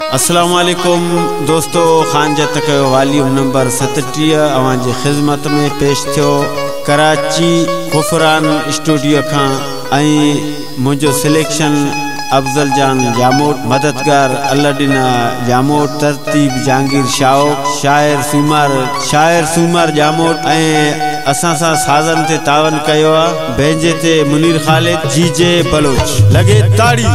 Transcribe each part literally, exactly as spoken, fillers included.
अस्सलाम वालेकुम दोस्तों, ख़ान जतक वॉल्यूम नंबर सतटीह अवां जी ख़िदमत में पेश थियो कराची खुफरान स्टूडियो खां। मुझो सिलेक्शन अफजल जान जामोट, मददगार अल्लादीना जामोट, तरतीब जहांगीर शाह, शायर सूमार शायर सूमार जामोट ऐं असां सां साज़न ते तावन कयो आहे बेंजे ते मुनीर ख़ालिद जीजे बलोच। लगे ताड़ी।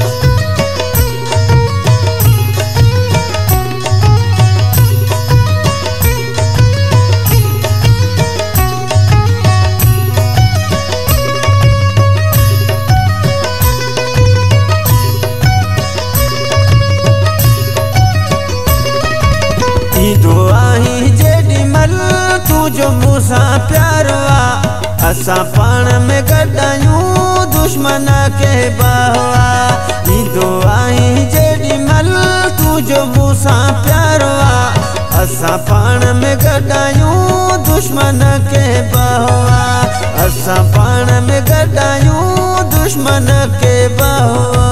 जो मूसा प्यारो आ असा पाण में गडायूं दुश्मन के बावा। ईंदो आई जेडी मल तू जो मूसा प्यारो आ असा पाण में गडायूं दुश्मन के बावा। असा पाण में गडायूं दुश्मन के बावा।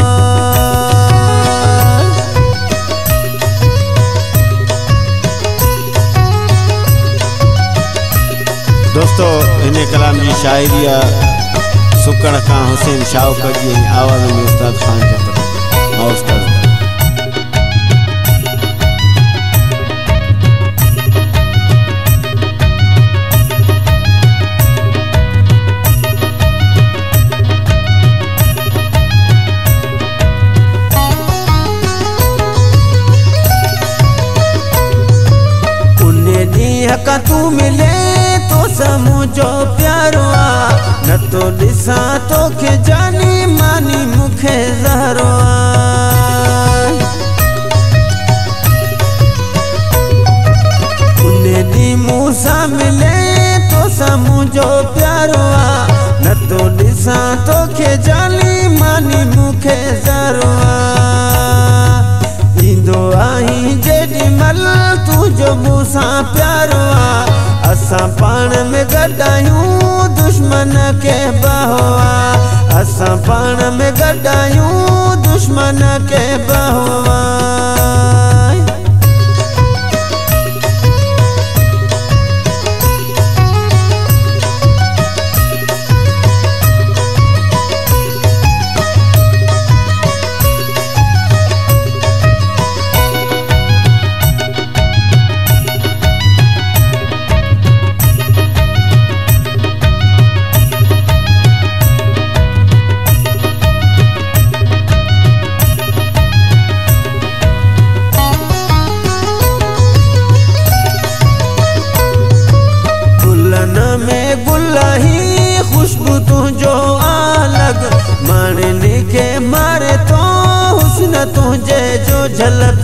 दोस्तों इन कलाम की शायरी सुकड़ का हुसैन शाहकर जी आवाज़ में उस्ताद ख़ान जतक और उस्ताद उन्हें दी का तू मिले तो समझो प्यारो आ न तो दिसा तो के जानी मानी मुखे ज़हरो उन्हें दी मूसा मिले तो समझो प्यारो आ न तो दिसा तो के जानी मानी मुखे ज़हरो इंदो आई जेडी मल तू जो मूसा प्यारो आ असा पाण में गडायूं दुश्मन के बहवा। असा पाण में गडायूं दुश्मन के बहवा। में गुलाही खुशबू तुझो अलग मारने के मारे तो हुस्न तुझे जो झलक।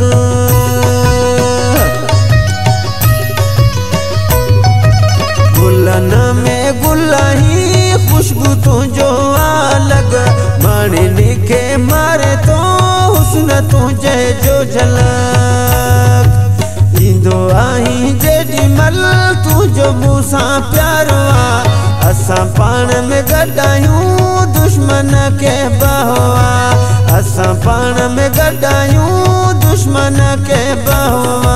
गुलन में गुलाही खुशबू तुझो अलग मारने के मारे तो हुस्न तुझे जो झलक। इंदो आई जेडी मल तू जो मूसा प्यारो आ असा पाण में गडायूं दुश्मन के बहवा। असा पाण में गडायूं दुश्मन के बहवा।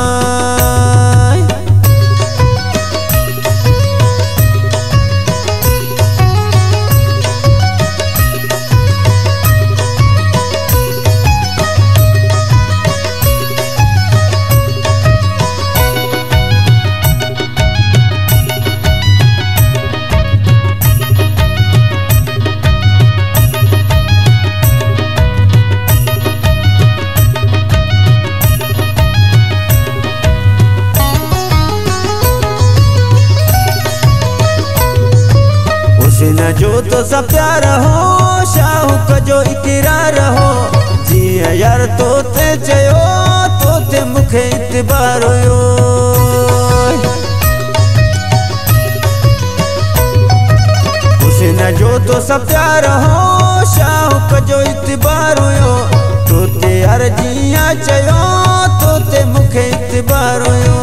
जो तो सब प्यार हो शाहुक जो इकरार हो जिया यार तो ते चयो तो ते मुखे इतबार हो। हुसैन जो तो सब प्यार हो शाहुक जो इतबार हो तो ते यार जिया चयो तो ते मुखे इतबार हो।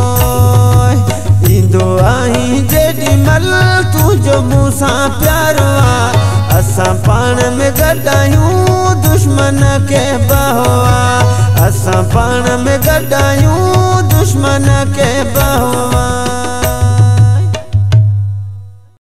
इंदो आई जेडी मल तू जो मूसा प्यारो आ असा पाण में गडायूं दुश्मन के बहवा। असां पाण में गॾायूं दुश्मन के बहवा।